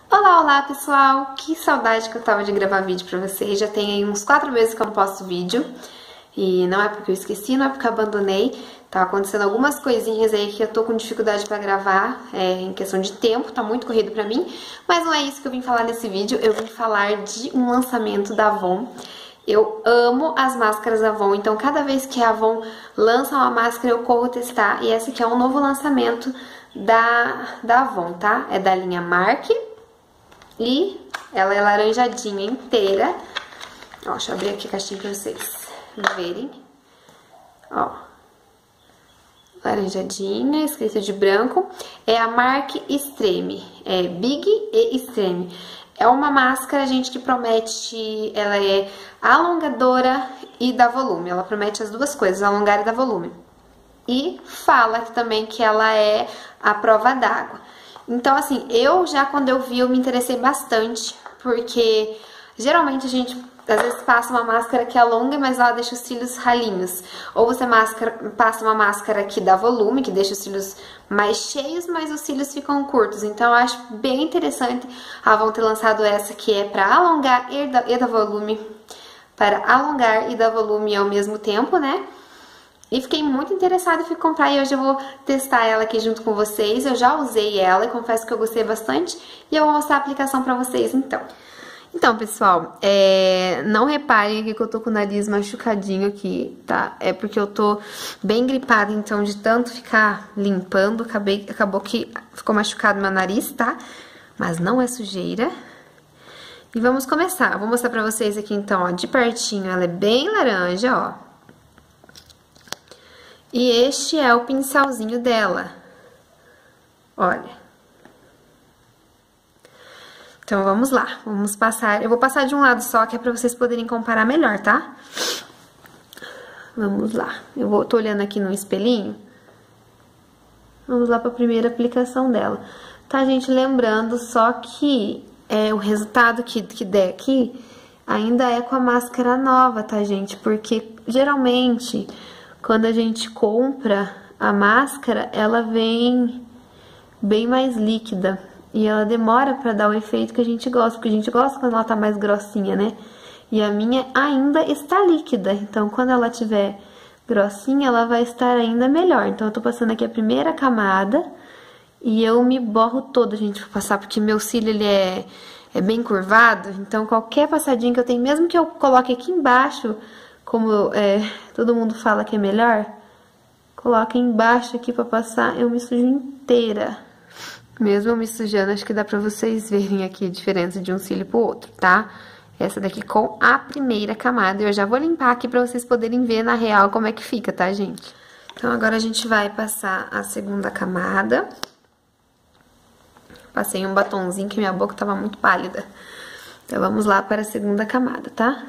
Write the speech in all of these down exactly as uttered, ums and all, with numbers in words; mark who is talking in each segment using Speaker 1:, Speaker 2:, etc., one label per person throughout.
Speaker 1: Olá, olá pessoal! Que saudade que eu tava de gravar vídeo pra vocês. Já tem aí uns quatro meses que eu não posto vídeo. E não é porque eu esqueci, não é porque eu abandonei. Tá acontecendo algumas coisinhas aí que eu tô com dificuldade pra gravar, é, em questão de tempo, tá muito corrido pra mim. Mas não é isso que eu vim falar nesse vídeo, eu vim falar de um lançamento da Avon. Eu amo as máscaras Avon, então cada vez que a Avon lança uma máscara eu corro testar. E esse aqui é um novo lançamento da, da Avon, tá? É da linha Mark. E ela é laranjadinha inteira. Ó, deixa eu abrir aqui a caixinha pra vocês verem. Ó. Laranjadinha, escrita de branco. É a Mark Extreme. É Big e Extreme. É uma máscara, gente, que promete... Ela é alongadora e dá volume. Ela promete as duas coisas, alongar e dar volume. E fala também que ela é a prova d'água. Então, assim, eu já quando eu vi, eu me interessei bastante, porque geralmente a gente, às vezes, passa uma máscara que alonga, mas ela deixa os cílios ralinhos. Ou você máscara, passa uma máscara que dá volume, que deixa os cílios mais cheios, mas os cílios ficam curtos. Então, eu acho bem interessante a Avon ter lançado essa, que é para alongar e dar, e dar volume, para alongar e dar volume ao mesmo tempo, né? E fiquei muito interessada em fui comprar e hoje eu vou testar ela aqui junto com vocês. Eu já usei ela e confesso que eu gostei bastante. E eu vou mostrar a aplicação pra vocês, então. Então, pessoal, é... não reparem aqui que eu tô com o nariz machucadinho aqui, tá? É porque eu tô bem gripada, então de tanto ficar limpando, acabei... acabou que ficou machucado meu nariz, tá? Mas não é sujeira. E vamos começar. Eu vou mostrar pra vocês aqui, então, ó, de pertinho. Ela é bem laranja, ó. E este é o pincelzinho dela. Olha. Então, vamos lá. Vamos passar... Eu vou passar de um lado só, que é pra vocês poderem comparar melhor, tá? Vamos lá. Eu vou, tô olhando aqui no espelhinho. Vamos lá pra primeira aplicação dela. Tá, gente? Lembrando só que é, o resultado que, que der aqui ainda é com a máscara nova, tá, gente? Porque, geralmente... Quando a gente compra a máscara, ela vem bem mais líquida. E ela demora pra dar o efeito que a gente gosta. Porque a gente gosta quando ela tá mais grossinha, né? E a minha ainda está líquida. Então, quando ela tiver grossinha, ela vai estar ainda melhor. Então, eu tô passando aqui a primeira camada. E eu me borro toda, gente, pra passar. Porque meu cílio, ele é, é bem curvado. Então, qualquer passadinha que eu tenho, mesmo que eu coloque aqui embaixo... Como é, todo mundo fala que é melhor, coloca embaixo aqui pra passar, eu me sujo inteira. Mesmo eu me sujando, acho que dá pra vocês verem aqui a diferença de um cílio pro outro, tá? Essa daqui com a primeira camada. Eu já vou limpar aqui pra vocês poderem ver na real como é que fica, tá, gente? Então, agora a gente vai passar a segunda camada. Passei um batonzinho que minha boca tava muito pálida. Então, vamos lá para a segunda camada, tá?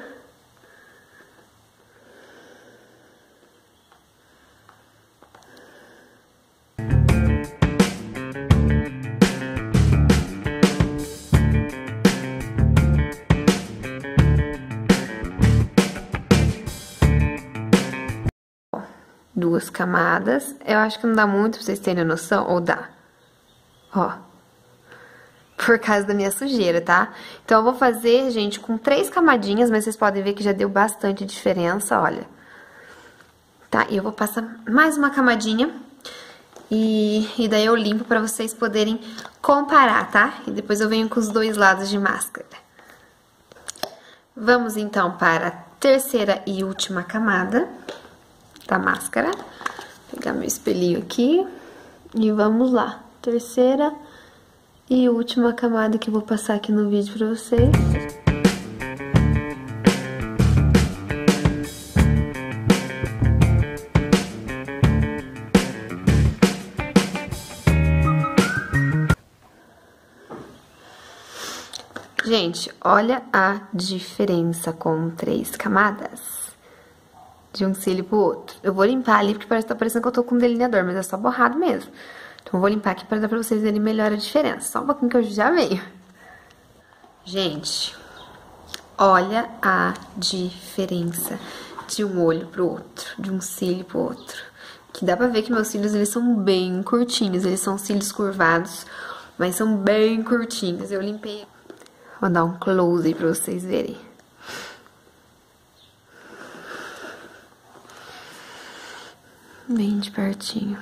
Speaker 1: Duas camadas. Eu acho que não dá muito pra vocês terem noção, ou dá? Ó. Por causa da minha sujeira, tá? Então, eu vou fazer, gente, com três camadinhas, mas vocês podem ver que já deu bastante diferença, olha. Tá? E eu vou passar mais uma camadinha. E, e daí eu limpo pra vocês poderem comparar, tá? E depois eu venho com os dois lados de máscara. Vamos, então, para a terceira e última camada da máscara. Vou pegar meu espelhinho aqui e vamos lá. Terceira e última camada que eu vou passar aqui no vídeo pra vocês. Gente, olha a diferença com três camadas. De um cílio pro outro. Eu vou limpar ali, porque parece que tá parecendo que eu tô com um delineador, mas é só borrado mesmo. Então, eu vou limpar aqui pra dar pra vocês verem melhor a diferença. Só um pouquinho que eu já venho. Gente, olha a diferença de um olho pro outro, de um cílio pro outro. Que dá pra ver que meus cílios, eles são bem curtinhos, eles são cílios curvados. mas são bem curtinhos. Eu limpei. Vou dar um close aí pra vocês verem. Bem de pertinho.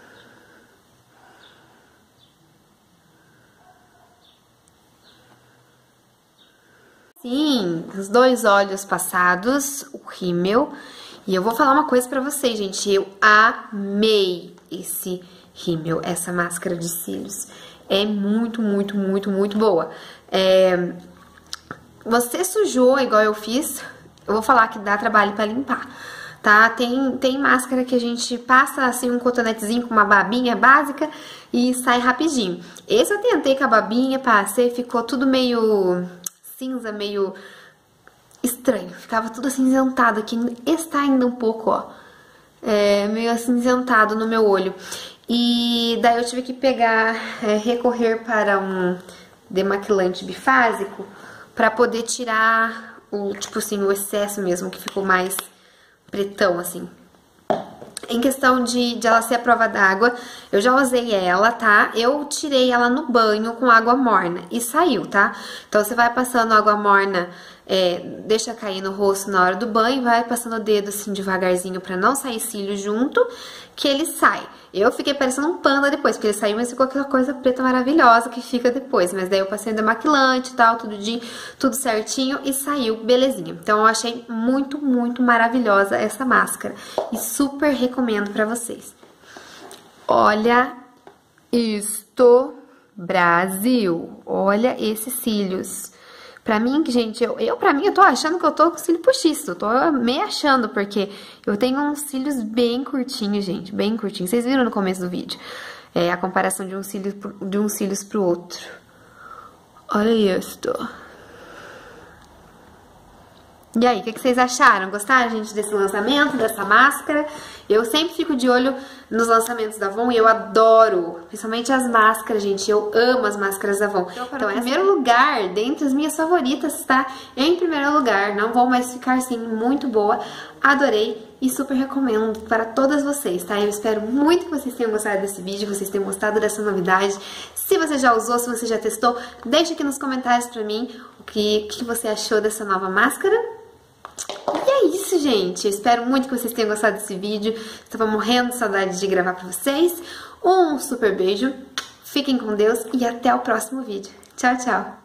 Speaker 1: Sim, os dois olhos passados, o rímel. E eu vou falar uma coisa pra vocês, gente. Eu amei esse rímel, essa máscara de cílios. É muito, muito, muito, muito boa. É... Você sujou igual eu fiz, eu vou falar que dá trabalho pra limpar, tá? Tem, tem máscara que a gente passa assim um cotonetezinho com uma babinha básica e sai rapidinho. Esse eu tentei com a babinha, passei, ficou tudo meio cinza, meio estranho. Ficava tudo acinzentado aqui, está ainda um pouco, ó, é, meio acinzentado no meu olho. E daí eu tive que pegar, é, recorrer para um demaquilante bifásico pra poder tirar o, tipo assim, o excesso mesmo, que ficou mais pretão, assim. Em questão de, de ela ser a prova d'água, eu já usei ela, tá? Eu tirei ela no banho com água morna e saiu, tá? Então, você vai passando água morna, é, deixa cair no rosto na hora do banho, vai passando o dedo assim devagarzinho pra não sair cílio junto, que ele sai. Eu fiquei parecendo um panda depois, porque ele saiu, mas ficou aquela coisa preta maravilhosa que fica depois. Mas daí eu passei demaquilante e tal, tudo, de, tudo certinho e saiu belezinha. Então eu achei muito, muito maravilhosa essa máscara. E super recomendo pra vocês. Olha isto, Brasil! Olha esses cílios. Pra mim, gente, eu, eu pra mim, eu tô achando que eu tô com cílio postiço. Eu tô meio achando, porque eu tenho uns cílios bem curtinhos, gente, bem curtinhos. Vocês viram no começo do vídeo, é, a comparação de um cílio, de um cílios pro outro. Olha isso. E aí, o que, que vocês acharam? Gostaram, gente, desse lançamento, dessa máscara? Eu sempre fico de olho nos lançamentos da Avon e eu adoro, principalmente as máscaras, gente. Eu amo as máscaras da Avon. Então, então em primeiro lugar, dentre as minhas favoritas, tá? Em primeiro lugar, não vou mais ficar assim, muito boa. Adorei e super recomendo para todas vocês, tá? Eu espero muito que vocês tenham gostado desse vídeo, que vocês tenham gostado dessa novidade. Se você já usou, se você já testou, deixa aqui nos comentários pra mim o que, que você achou dessa nova máscara. E é isso, gente. Eu espero muito que vocês tenham gostado desse vídeo. Estava morrendo de saudade de gravar pra vocês. Um super beijo. Fiquem com Deus e até o próximo vídeo. Tchau, tchau.